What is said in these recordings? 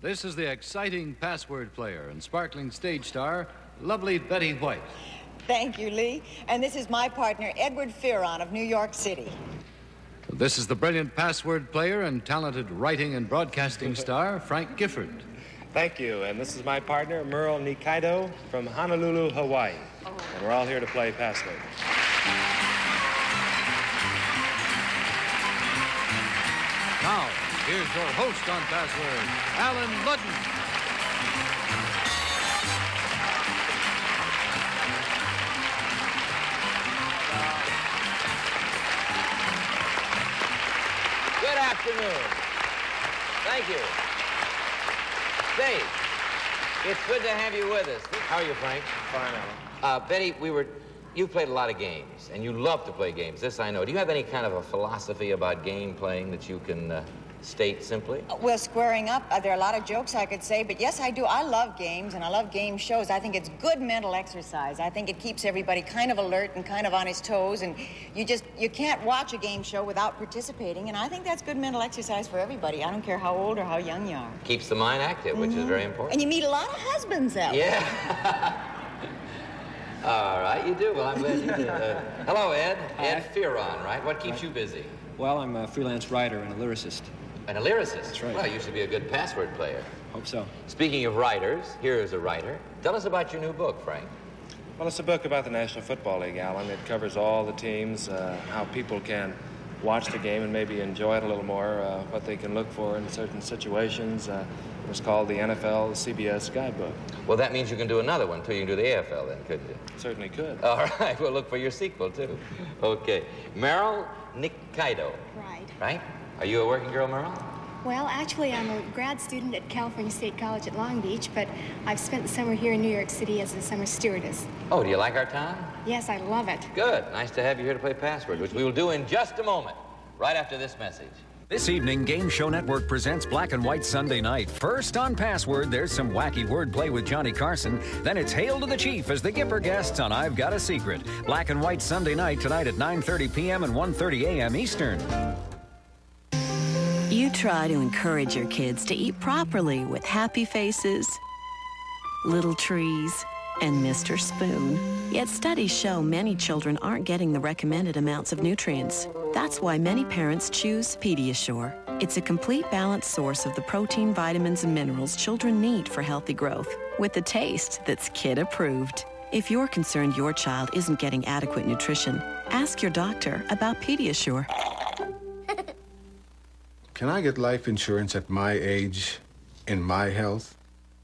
This is the exciting password player and sparkling stage star, lovely Betty White. Thank you, Lee. And this is my partner, Edward Fearon of New York City. This is the brilliant password player and talented writing and broadcasting star, Frank Gifford. Thank you. And this is my partner, Merle Nikaido from Honolulu, Hawaii. And we're all here to play password. Now, here's your host on Password, Alan Ludden. Good afternoon. Thank you. Dave, it's good to have you with us. How are you, Frank? Fine, Alan. Betty, you've played a lot of games, and you love to play games. This I know. Do you have any kind of a philosophy about game playing that you can state simply? Well, squaring up, there are a lot of jokes I could say, but yes, I do. I love games, and I love game shows. I think it's good mental exercise. I think it keeps everybody kind of alert and kind of on his toes, and you can't watch a game show without participating, and I think that's good mental exercise for everybody. I don't care how old or how young you are. Keeps the mind active, which is very important. And you meet a lot of husbands that way. Yeah. All right, you do. Well, I'm glad you did. Hello, Ed. Hi. Ed Fearon, right? What keeps you busy? Well, I'm a freelance writer and a lyricist. And a lyricist? That's right. Well, you should be a good password player. Hope so. Speaking of writers, here is a writer. Tell us about your new book, Frank. Well, it's a book about the National Football League, Alan. It covers all the teams, how people can watch the game and maybe enjoy it a little more, what they can look for in certain situations. It was called the NFL CBS Guidebook. Well, that means you can do another one, too. You can do the AFL, then, couldn't you? Certainly could. All right. We'll look for your sequel, too. Okay. Merle Nikaido. Right. Right? Are you a working girl, Merle? Well, actually, I'm a grad student at California State College at Long Beach, but I've spent the summer here in New York City as a summer stewardess. Oh, do you like our town? Yes, I love it. Good. Nice to have you here to play Password, which we will do in just a moment, right after this message. This evening, Game Show Network presents Black and White Sunday Night. First on Password, there's some wacky wordplay with Johnny Carson. Then it's Hail to the Chief as the Gipper guests on I've Got a Secret. Black and White Sunday Night tonight at 9:30 p.m. and 1:30 a.m. Eastern. You try to encourage your kids to eat properly with Happy Faces, Little Trees, and Mr. Spoon. Yet studies show many children aren't getting the recommended amounts of nutrients. That's why many parents choose Pediasure. It's a complete balanced source of the protein, vitamins, and minerals children need for healthy growth, with a taste that's kid-approved. If you're concerned your child isn't getting adequate nutrition, ask your doctor about Pediasure. Can I get life insurance at my age, in my health?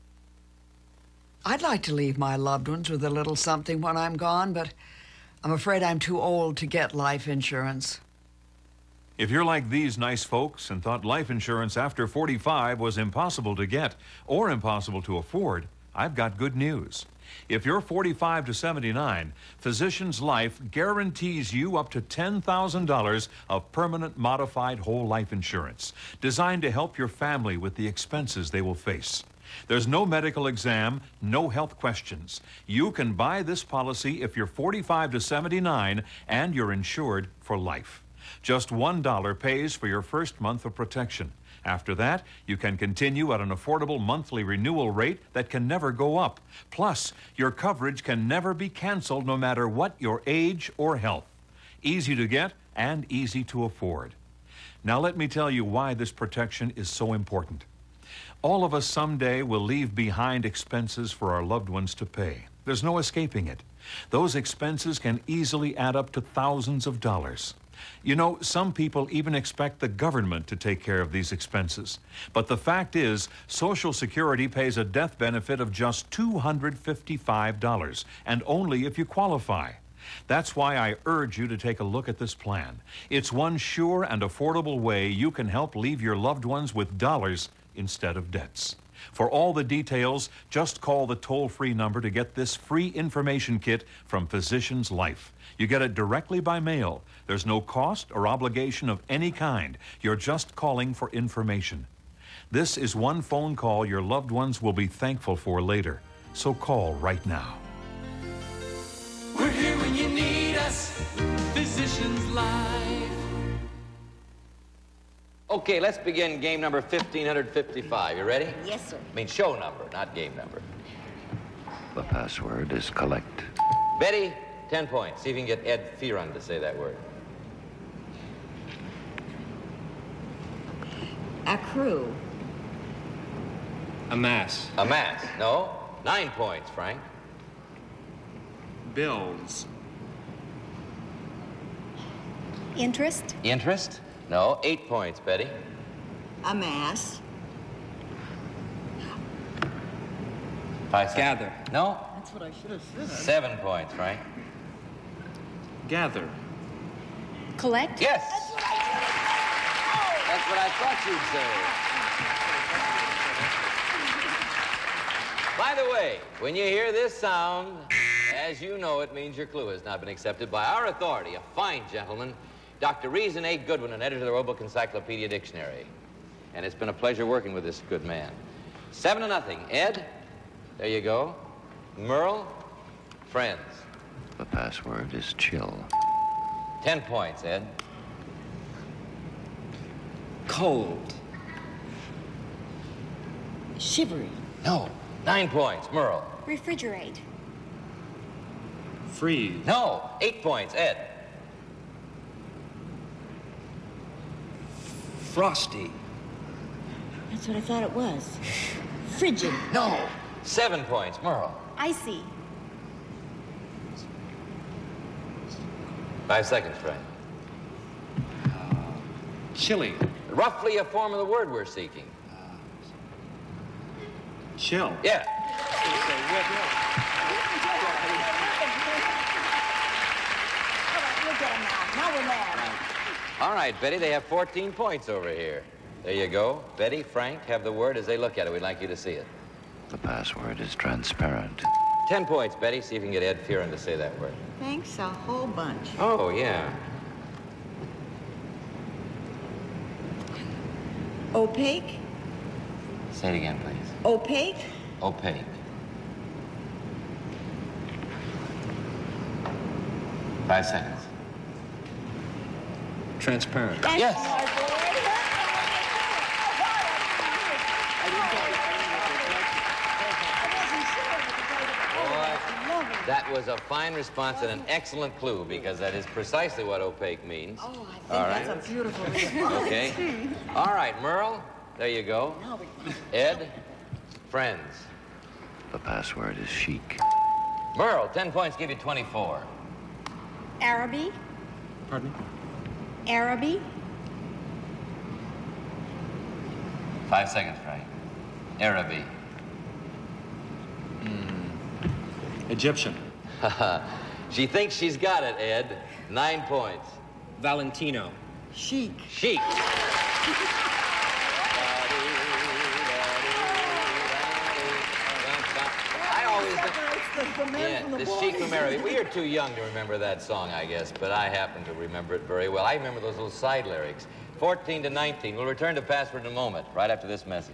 I'd like to leave my loved ones with a little something when I'm gone, but I'm afraid I'm too old to get life insurance. If you're like these nice folks and thought life insurance after 45 was impossible to get or impossible to afford, I've got good news. If you're 45 to 79, Physicians Life guarantees you up to $10,000 of permanent modified whole life insurance, designed to help your family with the expenses they will face. There's no medical exam, no health questions. You can buy this policy if you're 45 to 79 and you're insured for life. Just $1 pays for your first month of protection. After that, you can continue at an affordable monthly renewal rate that can never go up. Plus, your coverage can never be canceled no matter what your age or health. Easy to get and easy to afford. Now let me tell you why this protection is so important. All of us someday will leave behind expenses for our loved ones to pay. There's no escaping it. Those expenses can easily add up to thousands of dollars. You know, some people even expect the government to take care of these expenses. But the fact is, Social Security pays a death benefit of just $255, and only if you qualify. That's why I urge you to take a look at this plan. It's one sure and affordable way you can help leave your loved ones with dollars instead of debts. For all the details, just call the toll-free number to get this free information kit from Physicians Life. You get it directly by mail. There's no cost or obligation of any kind. You're just calling for information. This is one phone call your loved ones will be thankful for later. So call right now. We're here when you need us. Physicians Life. Okay, let's begin game number 1555. You ready? Yes, sir. I mean show number, not game number. The password is collect. Betty, 10 points. See if you can get Ed Fearon to say that word. Accrue. Amass. Amass. No. 9 points, Frank. Bills. Interest. Interest? No. 8 points, Betty. Amass. 5 seconds. Gather. No. That's what I should have said. 7 points, Frank. Gather. Collect. Yes. That's what I thought you'd say. By the way, when you hear this sound, as you know, it means your clue has not been accepted by our authority, a fine gentleman, Dr. Reason A. Goodwin, an editor of the Roebuck Encyclopedia Dictionary. And it's been a pleasure working with this good man. 7-0. Ed, there you go. Merle, friends. The password is chill. 10 points, Ed. Cold. Shivery. No. 9 points, Merle. Refrigerate. Freeze. No. 8 points, Ed. Frosty. That's what I thought it was. Frigid. No. 7 points, Merle. Icy. 5 seconds, Frank. Chilly. Roughly a form of the word we're seeking. Chill. Yeah. Now we're mad. All right, Betty, they have 14 points over here. There you go. Betty, Frank, have the word as they look at it. We'd like you to see it. The password is transparent. 10 points, Betty. See if you can get Ed Fearon to say that word. Thanks a whole bunch. Oh, yeah. Opaque. Say it again, please. Opaque. Opaque. 5 seconds. Transparent. Yes. That was a fine response and an excellent clue because that is precisely what opaque means. Oh, I think that's a beautiful response. Okay. All right, Merle, there you go. Ed, friends. The password is chic. Merle, 10 points, give you 24. Araby. Pardon me? Araby. 5 seconds, Frank. Araby. Egyptian. She thinks she's got it, Ed. 9 points. Valentino. Chic. Chic. I always... the Chic from Araby. We are too young to remember that song, I guess, but I happen to remember it very well. I remember those little side lyrics. 14-19. We'll return to Password in a moment, right after this message.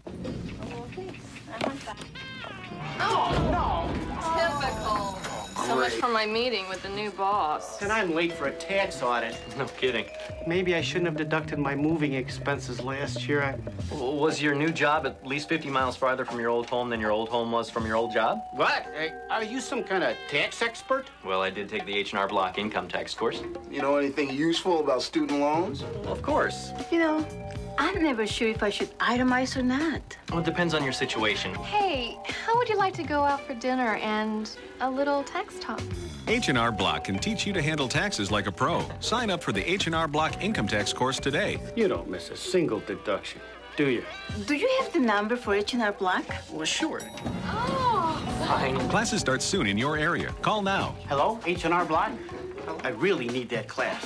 Oh, no. Typical. So much for my meeting with the new boss. And I'm late for a tax audit. No kidding. Maybe I shouldn't have deducted my moving expenses last year. Was your new job at least 50 miles farther from your old home than your old home was from your old job? What? Are you some kind of tax expert? Well, I did take the H&R Block income tax course. You know anything useful about student loans? Well, of course. You know, I'm never sure if I should itemize or not. Well, it depends on your situation. Hey, how would you like to go out for dinner and a little tax talk? H&R Block can teach you to handle taxes like a pro. Sign up for the H&R Block income tax course today. You don't miss a single deduction, do you? Do you have the number for H&R Block? Well, sure. Oh. Fine. Classes start soon in your area. Call now. Hello, H&R Block? I really need that class.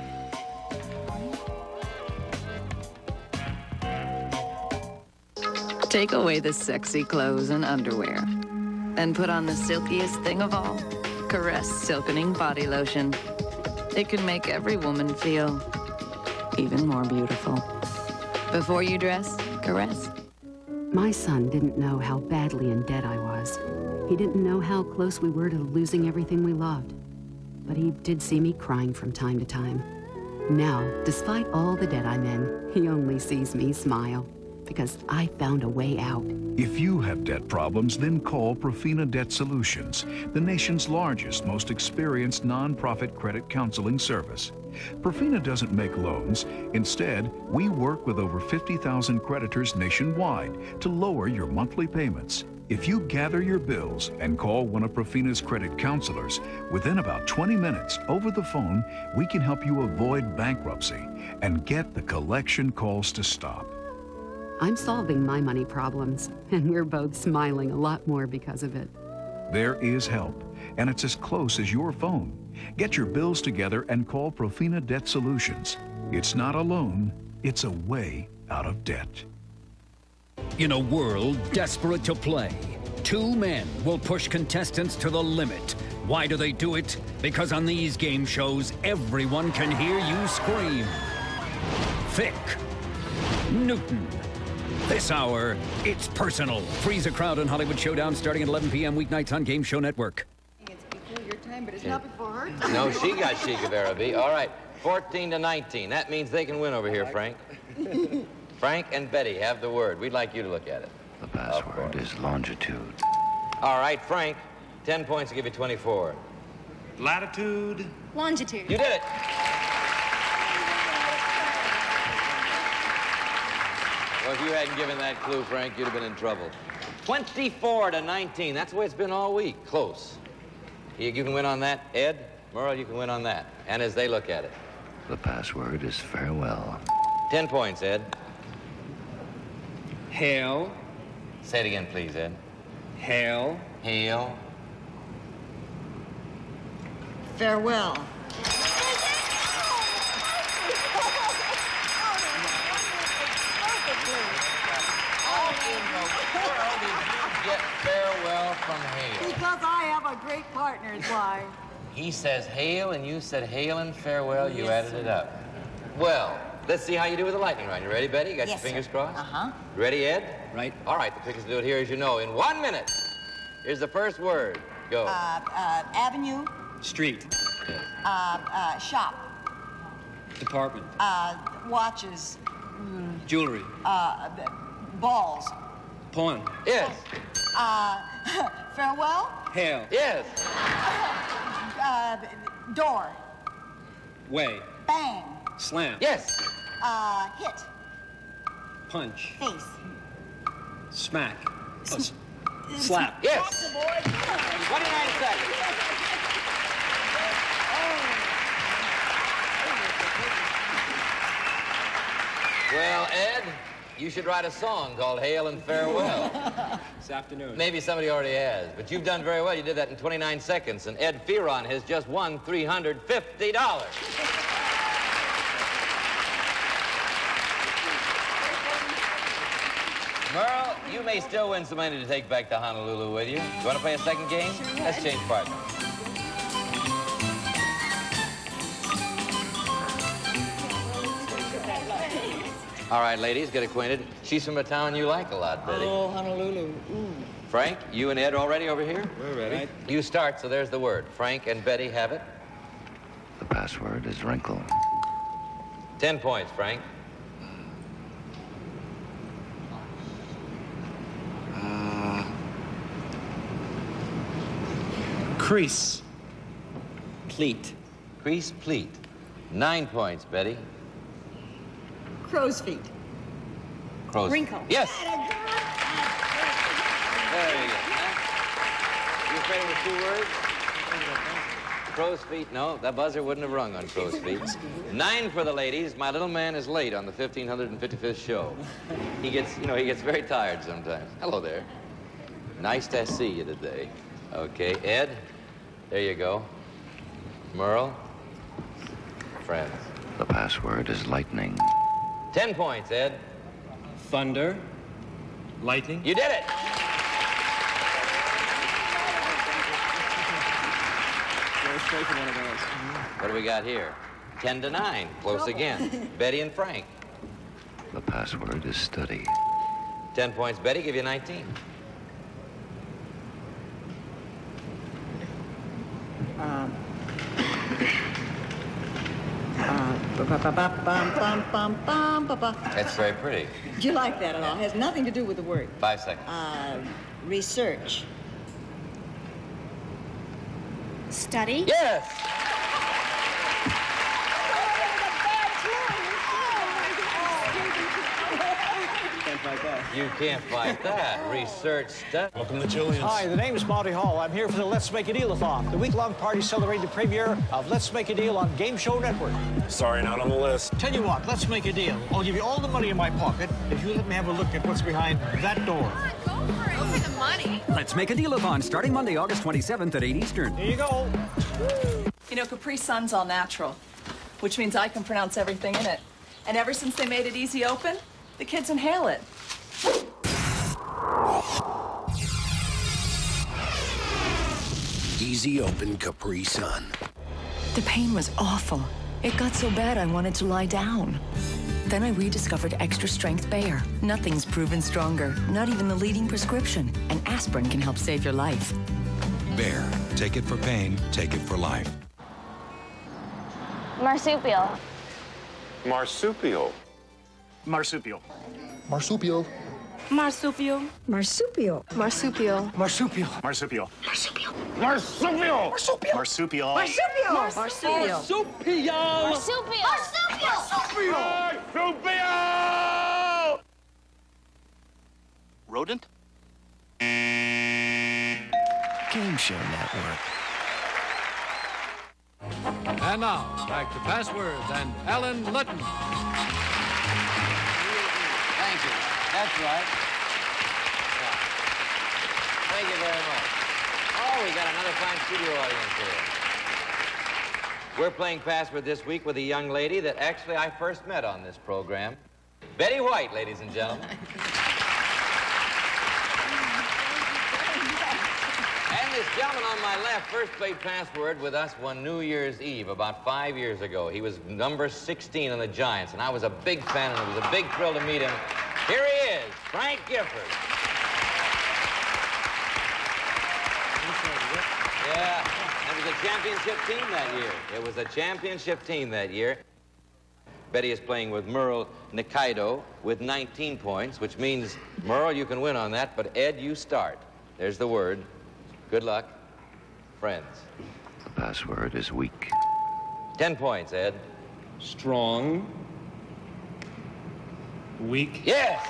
Take away the sexy clothes and underwear and put on the silkiest thing of all, Caress Silkening Body Lotion. It can make every woman feel even more beautiful. Before you dress, caress. My son didn't know how badly in debt I was. He didn't know how close we were to losing everything we loved. But he did see me crying from time to time. Now, despite all the debt I'm in, he only sees me smile. Because I found a way out. If you have debt problems, then call Profina Debt Solutions, the nation's largest, most experienced nonprofit credit counseling service. Profina doesn't make loans. Instead, we work with over 50,000 creditors nationwide to lower your monthly payments. If you gather your bills and call one of Profina's credit counselors, within about 20 minutes over the phone, we can help you avoid bankruptcy and get the collection calls to stop. I'm solving my money problems, and we're both smiling a lot more because of it. There is help, and it's as close as your phone. Get your bills together and call Profina Debt Solutions. It's not a loan, it's a way out of debt. In a world desperate to play, two men will push contestants to the limit. Why do they do it? Because on these game shows, everyone can hear you scream. Thick. Newton. This hour, it's personal. Freeze a crowd on Hollywood Showdown starting at 11 p.m. weeknights on Game Show Network. It's before your time, but it's not before her time. No, she got Chic of Araby. All right, 14-19. That means they can win over here, Frank. Frank and Betty have the word. We'd like you to look at it. The password is longitude. All right, Frank, 10 points to give you 24. Latitude. Longitude. You did it. Well, if you hadn't given that clue, Frank, you'd have been in trouble. 24-19. That's the way it's been all week. Close. You can win on that. Ed, Merle, you can win on that. And as they look at it. The password is farewell. 10 points, Ed. Hail. Say it again, please, Ed. Hail. Hail. Farewell. Get farewell from hail. Because I have a great partner, is why. He says hail, and you said hail and farewell. You Yes, added sir. it up. Well, let's see how you do with the lightning round. You ready, Betty? You got Yes, your fingers sir. crossed? Uh-huh. Ready, Ed? Right. All right, the quickest to do it here, as you know, in 1 minute. Here's the first word. Go. Avenue, Street. shop, Department. watches, Jewelry. balls. Pawn. Yes. Farewell, Hail. Yes. door, Way. bang, Slam. Yes. hit, Punch. face. Smack. Slap. Yes. 29 seconds. Well, Ed, you should write a song called Hail and Farewell. This afternoon. Maybe somebody already has, but you've done very well. You did that in 29 seconds, and Ed Fearon has just won $350. Merle, you may still win some money to take back to Honolulu with you. You want to play a second game? Sure Let's would. change partners. All right, ladies, get acquainted. She's from a town you like a lot, Betty. Oh, Honolulu. Ooh. Frank, you and Ed all ready over here? We're ready. You start, so there's the word. Frank and Betty have it. The password is wrinkle. 10 points, Frank. Crease. Pleat. Crease, pleat. 9 points, Betty. Crow's feet. Crow's. Wrinkle. Yes. There you go. You afraid it was 2 words? Crow's feet. No, that buzzer wouldn't have rung on crow's feet. 9 for the ladies. My little man is late on the 1555th show. He gets very tired sometimes. Hello there. Nice to see you today. Okay, Ed, there you go. Merle, friends. The password is lightning. 10 points, Ed. Thunder. Lightning. You did it. Go straight for one of those. What do we got here? 10-9. Close again. Betty and Frank. The password is study. 10 points, Betty. Give you 19. That's very pretty. Do you like that at all? It has nothing to do with the word. 5 seconds. Research. Study? Yes! Can't fight that. You can't fight that. Research stuff. Welcome to Julian's. Hi, the name is Monty Hall. I'm here for the Let's Make a Deal-a-thon, the week-long party celebrating the premiere of Let's Make a Deal on Game Show Network. Sorry, not on the list. Tell you what, let's make a deal. I'll give you all the money in my pocket if you let me have a look at what's behind that door. Go for the money. Let's Make a Deal-a-thon starting Monday, August 27th at 8 Eastern. Here you go. You know, Capri Sun's all natural, which means I can pronounce everything in it. And ever since they made it easy open, the kids inhale it. Easy open Capri Sun. The pain was awful. It got so bad I wanted to lie down. Then I rediscovered Extra Strength Bayer. Nothing's proven stronger, not even the leading prescription. And aspirin can help save your life. Bayer. Take it for pain, take it for life. Marsupial. Marsupial. Marsupial. Marsupial. Marsupial. Marsupial. Marsupial. Marsupial. Marsupial. Marsupial. Marsupial. Marsupial. Marsupial. Marsupial. Marsupial. Marsupial. Rodent? Game Show Network. And now, back to Passwords and Alan Litton. Thank you. That's right. Yeah. Thank you very much. Oh, we got another fine studio audience here. We're playing Password this week with a young lady that actually I first met on this program. Betty White, ladies and gentlemen. And this gentleman on my left first played Password with us one New Year's Eve about 5 years ago. He was number 16 on the Giants, and I was a big fan, and it was a big thrill to meet him. Here he is, Frank Gifford. Yeah, it was a championship team that year. It was a championship team that year. Betty is playing with Merle Nikaido with 19 points, which means, Merle, you can win on that, but Ed, you start. There's the word. Good luck. Friends. The password is weak. 10 points, Ed. Strong. Weak. Yes!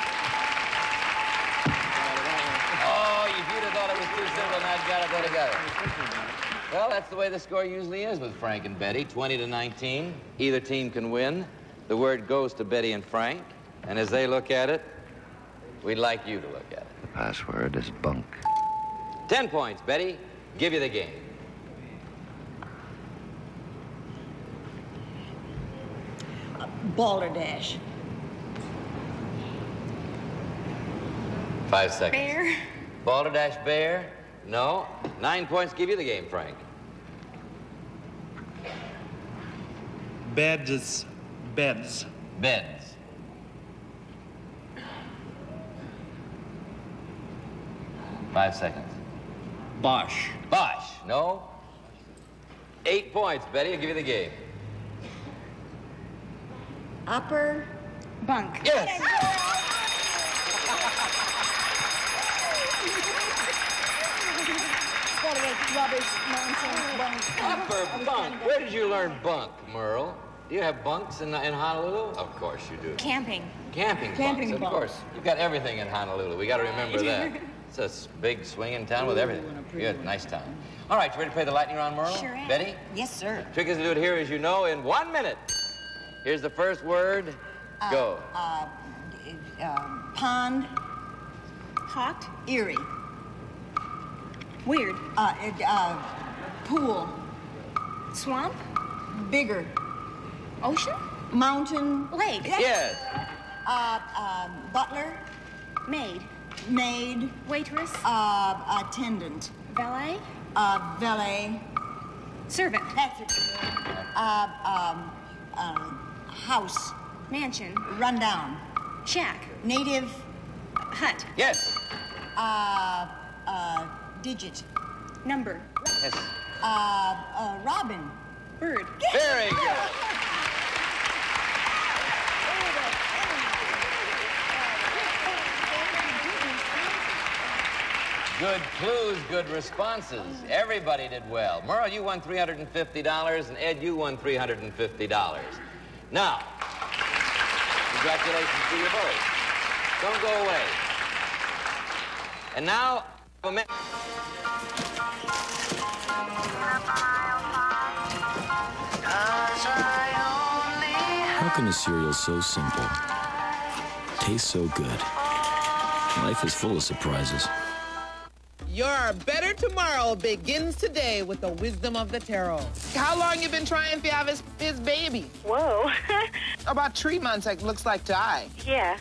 Oh, if you'd have thought it was too simple, now you got it. Well, that's the way the score usually is with Frank and Betty, 20-19. Either team can win. The word goes to Betty and Frank, and as they look at it, we'd like you to look at it. The password is bunk. 10 points, Betty. Give you the game. Balderdash. 5 seconds. Bear. Balderdash Bear? No. 9 points. Give you the game, Frank. Beds. Beds. Beds. 5 seconds. Bosch. Bosch. No. 8 points, Betty. I'll give you the game. Upper bunk. Yes. Upper bunk. Where did you learn bunk, Merle? Do you have bunks in Honolulu? Of course you do. Camping. Camping bunks, of course. You've got everything in Honolulu. We got to remember that. It's a big swinging town with everything. Good, nice town. All right, you ready to play the lightning round, Merle? Sure am. Betty? Yes, sir. Trick is to do it here, as you know, in 1 minute. Here's the first word. Go. Pond. Hot. Eerie. Weird. Pool. Swamp. Bigger. Ocean. Mountain. Lake. Yes. Butler. Maid. Maid. Waitress. Attendant. Valet. Valet. Servant. That's it. House. Mansion. Rundown. Shack. Native. Hut. Yes. Digit. Number. Yes. Robin. Bird. Very good. Good clues, good responses. Everybody did well. Merle, you won $350, and Ed, you won $350. Now, congratulations to you both. Don't go away. And now, How can a cereal so simple taste so good? Life is full of surprises. Your better tomorrow begins today with the wisdom of the tarot. How long you been trying to have his baby? Whoa. About 3 months, it looks like to I. Yeah.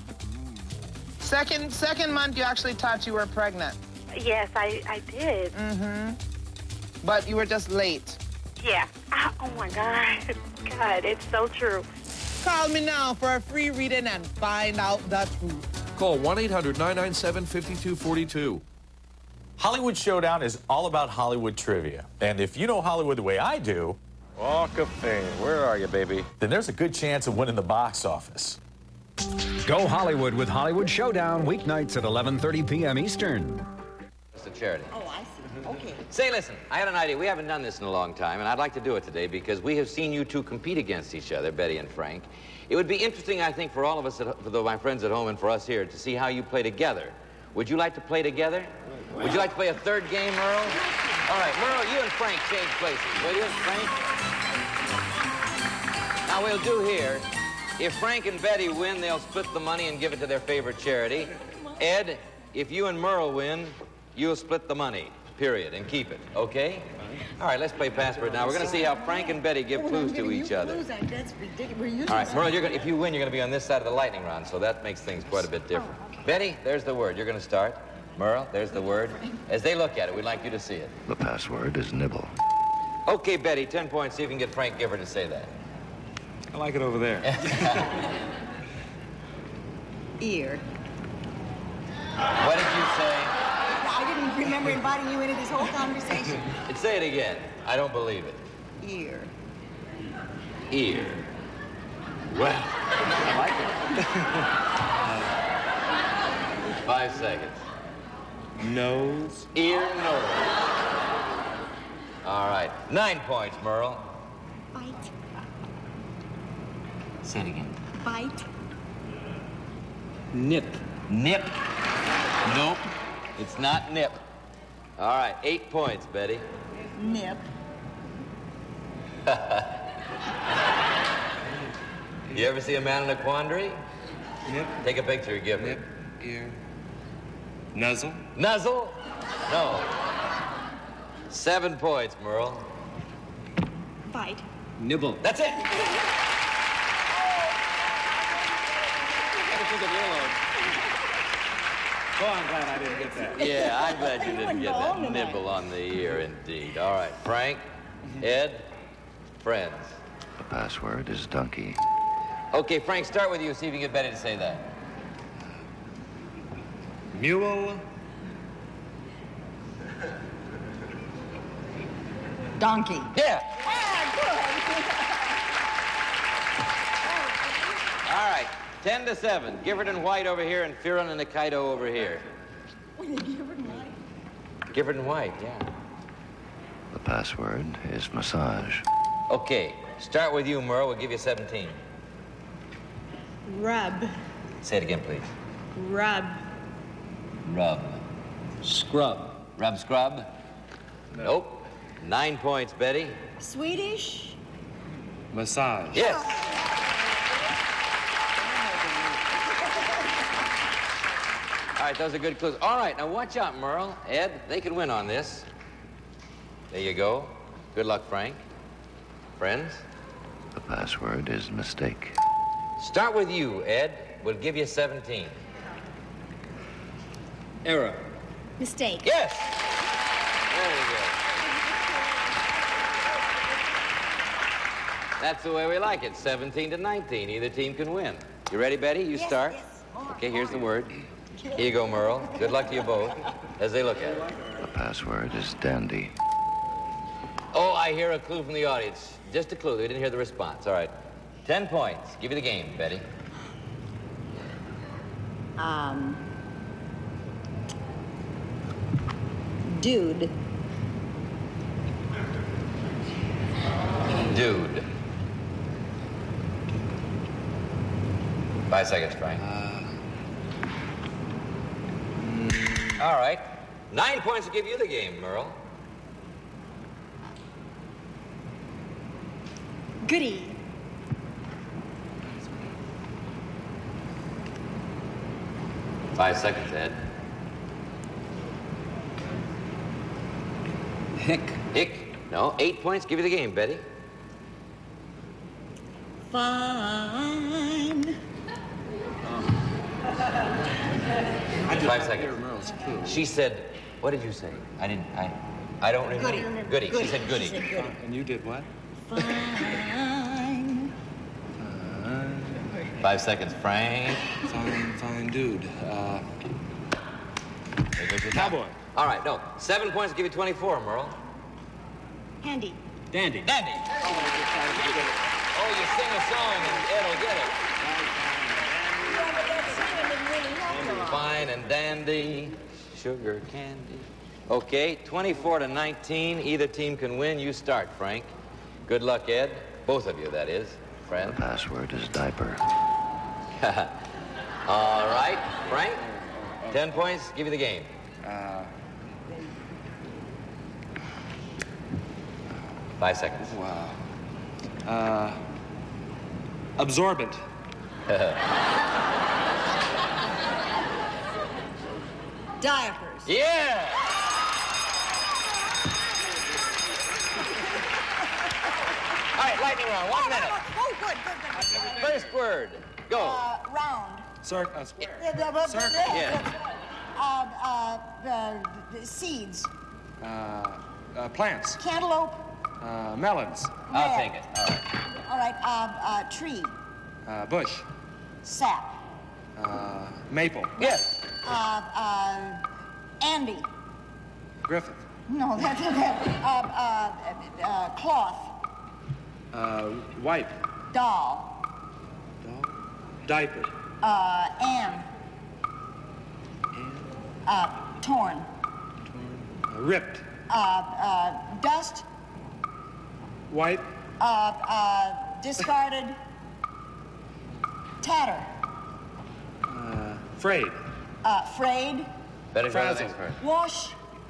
Second month, you actually thought you were pregnant. Yes, I did. Mm-hmm. But you were just late. Yeah. Oh, my God. God, it's so true. Call me now for a free reading and find out the truth. Call 1-800-997-5242. Hollywood Showdown is all about Hollywood trivia. And if you know Hollywood the way I do... Walk of Fame, where are you, baby? Then there's a good chance of winning the box office. Go Hollywood with Hollywood Showdown, weeknights at 11:30 p.m. Eastern. It's a charity. Oh, I see. Okay. Say, listen, I had an idea. We haven't done this in a long time, and I'd like to do it today because we have seen you two compete against each other, Betty and Frank. It would be interesting, I think, for all of us, for my friends at home and for us here, to see how you play together. Would you like to play together? Would you like to play a third game, Merle? All right, Merle, you and Frank change places, will you, Frank? Now, we'll do here, if Frank and Betty win, they'll split the money and give it to their favorite charity. Ed, if you and Merle win, you'll split the money, period, and keep it, okay? All right, let's play password now. We're going to see how Frank and Betty give clues to each other. That's ridiculous. All right, Merle, if you win, you're going to be on this side of the lightning round, so that makes things quite a bit different. Betty, there's the word. You're going to start. Merle, there's the word. As they look at it, we'd like you to see it. The password is nibble. Okay, Betty, 10 points. See if you can get Frank Giver to say that. I like it over there. Ear. What did you say? I didn't remember inviting you into this whole conversation. Say it again. I don't believe it. Ear. Ear. Well, I like it. 5 seconds. Nose. Ear, nose. All right. 9 points, Merle. Bite. Say it again. Bite. Nip. Nip. Nope. It's not nip. All right. 8 points, Betty. Nip. You ever see a man in a quandary? Nip. Take a picture, give me. Nip. Ear. Nuzzle. Nuzzle? No. 7 points, Merle. Bite. Nibble. That's it. Oh, I'm glad I didn't get that. Yeah, I'm glad you didn't get that nibble on the ear, indeed. All right, Frank, Ed, friends. The password is donkey. Okay, Frank, start with you. See if you can get Betty to say that. Mule. Donkey. Yeah. Ah, All right, 10-7. Gifford and White over here and Fearon and Nikaido over here. Gifford and White? Gifford and White, yeah. The password is massage. Okay, start with you, Merle. We'll give you 17. Rub. Say it again, please. Rub. Rub. Scrub. Rub, scrub? Nope. 9 points, Betty. Swedish? Massage. Yes. All right, those are good clues. All right, now watch out, Merle. Ed, they can win on this. There you go. Good luck, Frank. Friends? The password is mistake. Start with you, Ed. We'll give you 17. Error. Mistake. Yes. Very good. That's the way we like it. 17-19. Either team can win. You ready, Betty? You start. Yes. Okay, here's the word. Here you go, Merle. Good luck to you both as they look at it. The password is dandy. Oh, I hear a clue from the audience. Just a clue. They didn't hear the response. All right. 10 points. Give you the game, Betty. Dude. Dude. 5 seconds, Frank. All right. 9 points to give you the game, Merle. Goody. Five seconds, Ed. Hick. Hick. No, 8 points. Give you the game, Betty. Fine. 5 seconds. She said, what did you say? I don't remember. Goody. She said goody. And you did what? Fine. 5 seconds, Frank. Fine dude. Cowboy. All right, no. 7 points to give you 24, Merle. Handy. Dandy. Dandy. Oh, you sing a song and Ed will get it. Fine and dandy, sugar candy. Okay, 24-19. Either team can win. You start, Frank. Good luck, Ed. Both of you, that is. Friend. The password is diaper. All right, Frank. 10 points. Give you the game. 5 seconds. Wow. Absorbent. Diapers. Yeah! All right, lightning round. 1 minute. Oh, good. First word. Go. Round. Square. Yeah. The seeds. Plants. Cantaloupe. Melons. I'll take it. All right. All right. Tree. Bush. Sap. Maple. Yes. Andy. Griffith. No, that's cloth. Wipe. Doll. Diaper. Ann. Torn. Ripped. Dust. Wipe. Discarded. Tatter. Frayed. Frayed. Better try the Frazzled. next word. Wash.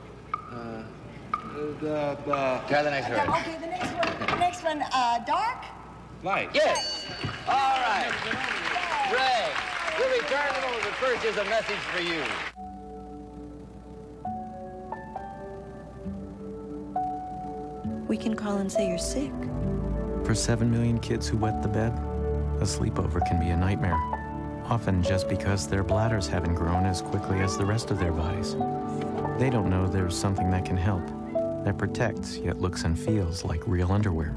Try the next word. Okay, the next one, dark. Light. Yes. All right. Ray, we'll return to those, but first is a message for you. We can call and say you're sick. For 7 million kids who wet the bed, a sleepover can be a nightmare. Often just because their bladders haven't grown as quickly as the rest of their bodies. They don't know there's something that can help, that protects yet looks and feels like real underwear.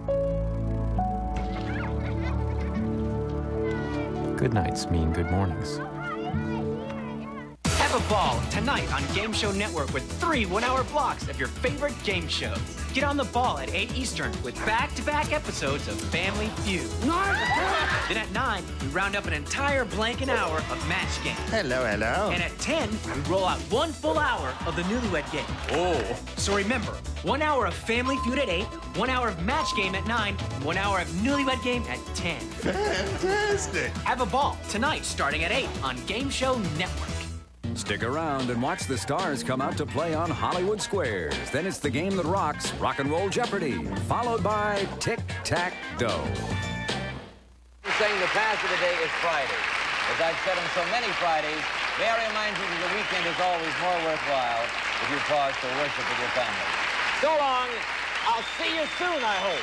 Good nights mean good mornings. Have a ball tonight on Game Show Network with 3 one-hour blocks of your favorite game shows. Get on the ball at 8 Eastern with back-to-back episodes of Family Feud. Then at 9, we round up an entire blanket hour of Match Game. Hello. And at 10, we roll out 1 full hour of the Newlywed Game. Oh. So remember, 1 hour of Family Feud at 8, 1 hour of Match Game at 9, 1 hour of Newlywed Game at 10. Fantastic. Have a ball tonight starting at 8 on Game Show Network. Stick around and watch the stars come out to play on Hollywood Squares. Then it's the game that rocks, Rock and Roll Jeopardy, followed by Tic-Tac-Dough. Saying the pass of the day is Friday. As I've said on so many Fridays, may I remind you that the weekend is always more worthwhile if you pause to worship with your family. So long. I'll see you soon, I hope.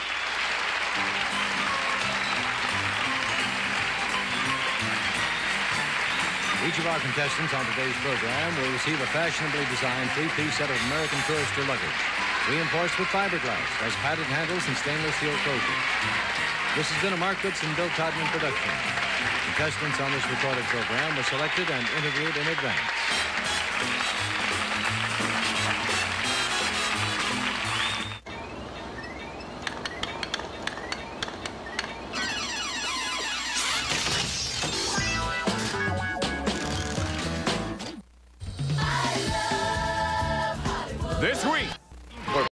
Each of our contestants on today's program will receive a fashionably designed 3-piece set of American Tourister luggage, reinforced with fiberglass, has padded handles and stainless steel closures. This has been a Mark Goodson, Bill Todman production. Contestants on this recorded program were selected and interviewed in advance. This week